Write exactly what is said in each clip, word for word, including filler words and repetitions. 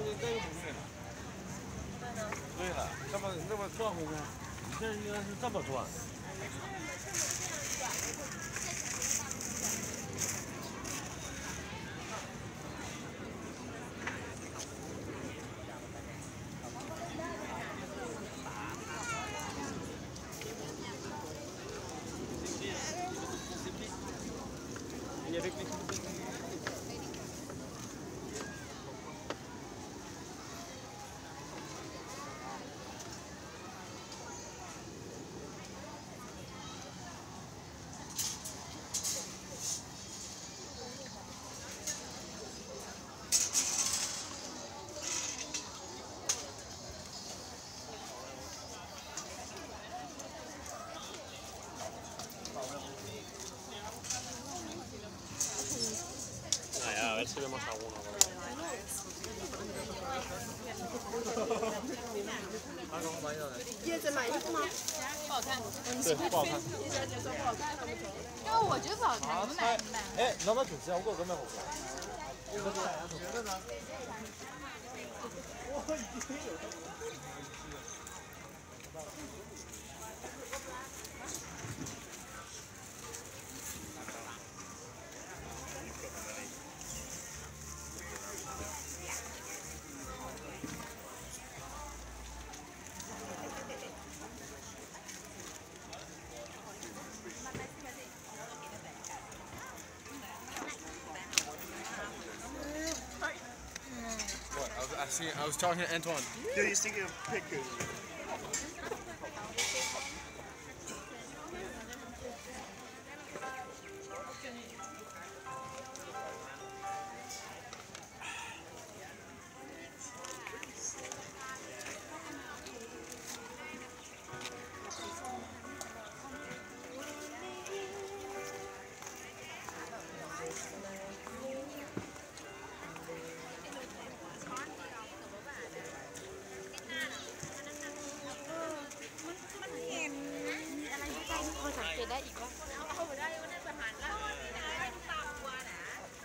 应该有不对了。对了，这么那么转回去，你这应该是这么转。吃点么茶壶呢？ 叶子买衣服吗？ 不好看。 对，不好看。 叶小姐说不好看，他们说。 因为我觉得不好看，你们买不买？ 哎，那那就是啊，我搿买好看。觉得呢？我已经有。I see. I was talking to Antoine. Dude, he's taking a picture. ได้อีกว่าเข้าไปได้ก็ได้ประหารแล้วได้ตามวัวนะ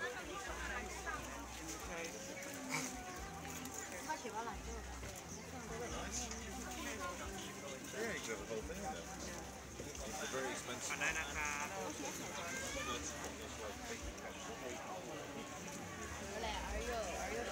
ก็ถือว่าหลังจาก Very good whole thing though. It's a very expensive. ได้นะครับอะไรอายุอายุ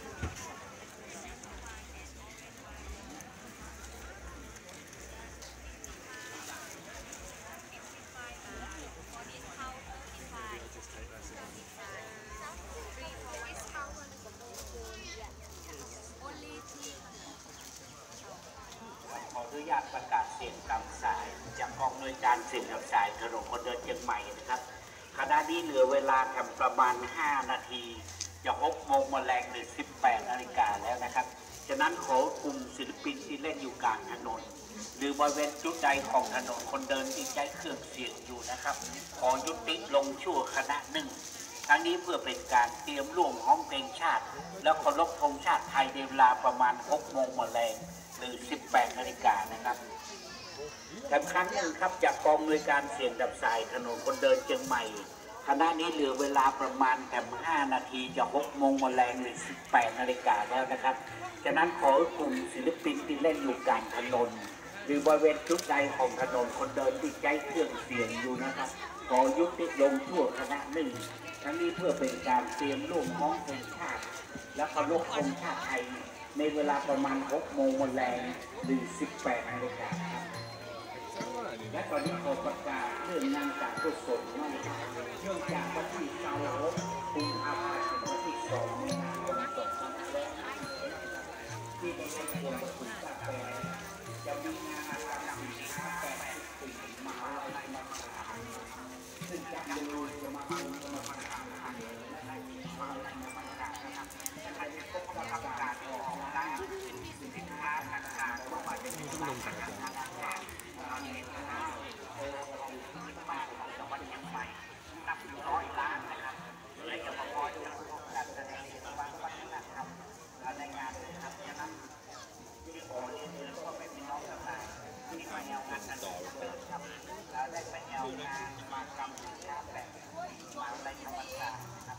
ขออนุญาตประกาศเสียงตามสายจากกองหน่วยการเสียงตามสายถนนคนเดินเชียงใหม่นะครับขณะนี้เหลือเวลาแค่ประมาณห้านาทีจะหกโมงแมลงหรือสิบแปดนาฬิกาแล้วนะครับฉะนั้นขอกลุ่มศิลปินที่เล่นอยู่กลางถนนหรือบริเวณจุดใดของถนนคนเดินที่ใช้เครื่องเสียงอยู่นะครับขอยุติลงชั่วขณะหนึ่งทั้งนี้เพื่อเป็นการเตรียมร่วมห้องเพลงชาติแล้วเคารพธงชาติไทยในเวลาประมาณหกโมงแมลงหรือสิบแปดนาฬิกานะครับสำคัญหนึ่งครับจากกองหน่วยการเสียงดับสายถนนคนเดินเชียงใหม่ขณะนี้เหลือเวลาประมาณแค่ห้านาทีจะหกโมงแมลงหรือสิบแปดนาฬิกาแล้วนะครับฉะนั้นขอกลุ่มศิลปินที่เล่นอยู่กลางถนนหรือบริเวณจุดใดของถนนคนเดินที่ใช้เครื่องเสียงอยู่นะครับขอยุติลงชั่วขณะหนึ่งทั้งนี้เพื่อเป็นการเตรียมร่วมห้องเพลงชาติและเคารพธงชาติไทยในเวลาประมาณหกโมงแรงหรือสิบแปดนาฬิกาครับและตอนนี้ขอประกาศเรื่องงานการกุศลว่าเนื่องจากวันที่เสาร์กุมภาพันธ์ถึงวันที่สองมีนาคมสองพันห้าร้อยห้าสิบที่ในครอบครัวคุณกาแฟจะมีงานการนำสินค้าแปดสิบสี่มาอะไรมาขายซึ่งจะดูจะมาดูจะมาขายและให้มาอะไรมาขายนะครับใครจะพบกับประกาศออกร้านสินค้าต่างๆว่ามาเป็นร้านต่างๆเราเห็นนะโอ้ของพื้นบ้านของจังหวัดเชียงใหม่นับร้อยล้านนะครับและจะประกอบกับการแสดงศิลปะวัฒนธรรมในงานนะครับฉะนั้นที่ขอเรียนเลยว่าเป็นพี่น้องทั้งหลายที่มาแนวงานกันต่อครับแล้วได้ไปแนวงานมากรรมสินค้าแบบมาในธรรมชาตินะครับ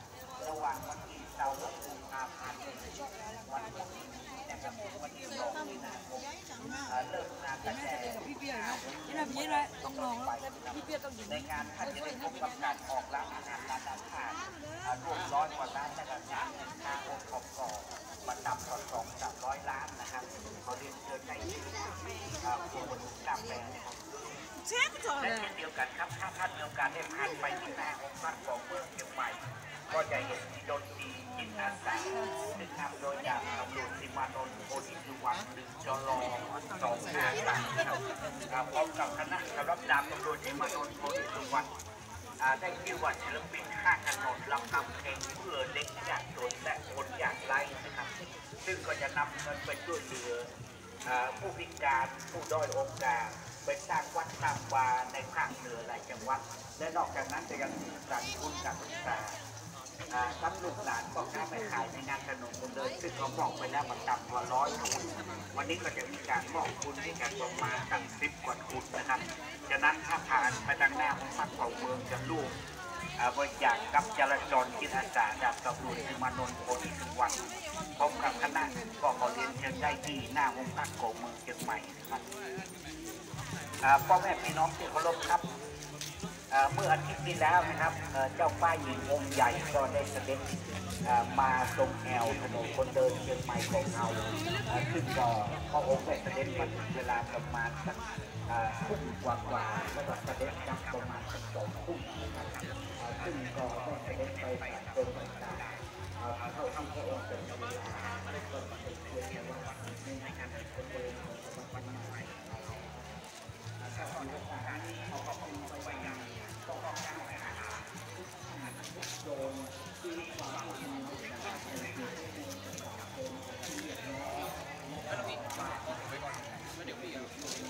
ระหว่างวันที่เสาร์และกุมภาพันธ์วันที่นะครับวันที่สองมีนาคมเริ่มงานตั้งแต่พี่เปียนะนี่นะพี่เลยต้องลองแล้วพี่เปียต้องอยู่ในงานท่านจะได้พบกับการออกร้านอาหารร้านอาหารรวมร้อยกว่าร้านนะครับงานทางองค์ประกอบมาตับต่อสองสามร้อยล้านนะครับเขาเรียนเชิญได้ที่ครัวบนกาแฟนะครับและเช่นเดียวกันครับถ้าท่านมีโอกาสได้ผ่านไปที่หน้าองค์พระของเมืองเชียงใหม่ก็จะเห็นดนตรีจิตอาสาซึ่งนำโดยอย่างตำรวจสิมานนท์โพธิสุวรรณหรือจรสองห้าสามครับพร้อมกับคณะสำหรับดาบตำรวจสิมานนท์โพธิสุวรรณได้ชื่อว่าศิลปินข้างถนนลำนำเพลงเพื่อเด็กยากจนและคนยากไร้นะครับซึ่งก็จะนำเงินไปช่วยเหลือผู้พิการผู้ด้อยโอกาสไปสร้างวัดสร้างวาในภาคเหนือหลายจังหวัดและนอกจากนั้นจะยังมีการทุนการศึกษาทั้งลูกหลานก็ข้าไปขายในงานขนมคนเดินซึ่งเขาบอกไปแล้วมันต่ำกว่าร้อยทุนวันนี้ก็จะมีการมอบทุนที่กันประมาณตั้งสิบกว่าทุนนะครับฉะนั้นถ้าผ่านไปทางหน้าของพรรคของเมืองจะลูกบริจาคกับจราจรจิตอาสาดาบตำรวจสิมานนท์โพธิสุวรรณพร้อมกับคณะก็ขอเรียนเชิญได้ที่หน้าองค์พระของเมืองเชียงใหม่นะครับพ่อแม่พี่น้องที่เคารพครับเมื่ออาทิตย์ที่แล้วนะครับเจ้าป้าหญิงองค์ใหญ่ก็ได้เสด็จมาตรงแนวถนนคนเดินเชียงใหม่ของเราซึ่งก็พระองค์ได้เสด็จมาถึงเวลาประมาณสักทุ่มกว่าๆแล้วก็เสด็จกลับประมาณสักสองทุ่มนะครับซึ่งก็ได้เสด็จไปตรงต่างๆเท่าที่พระองค์เป็นเวลาก็เป็นเพื่อว่าในการคนเดินของวันใหม่ถ้ามีโอกาสนี้เขาก็คงไปยังต้องการให้อาหารโดนที่ความจริงนะครับเป็นเรื่องที่เรียบร้อยแล้วเราอีกฝากไว้ก่อนเดี๋ยวพี่เอา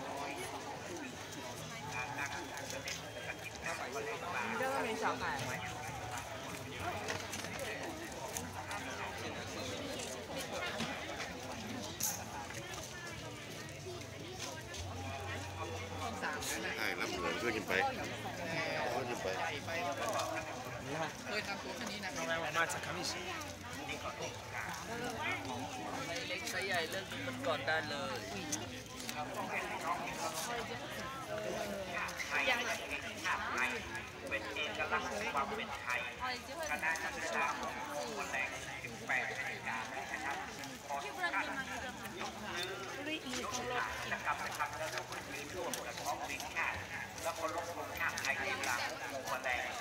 你这个没小孩。 ไอ้รับเหลืองขึ้นไปขึ้นไปเคยทำตัวแค่นี้นะทำไมออกมาจากคำนี้สิเล็กไซส์ใหญ่เลือกดูมันก่อนได้เลยเป็นเอกลักษณ์ความเป็นไทยคณะนักศึกษาของวันแรกสิบแปดรายการนะครับพอทุกท่านยกมือยกขาจะกลับไปทำแล้วก็คุณมีร่วมกับท้องวิ่งชาติแล้วก็ลงลงชาติไทยในหลังวันแรก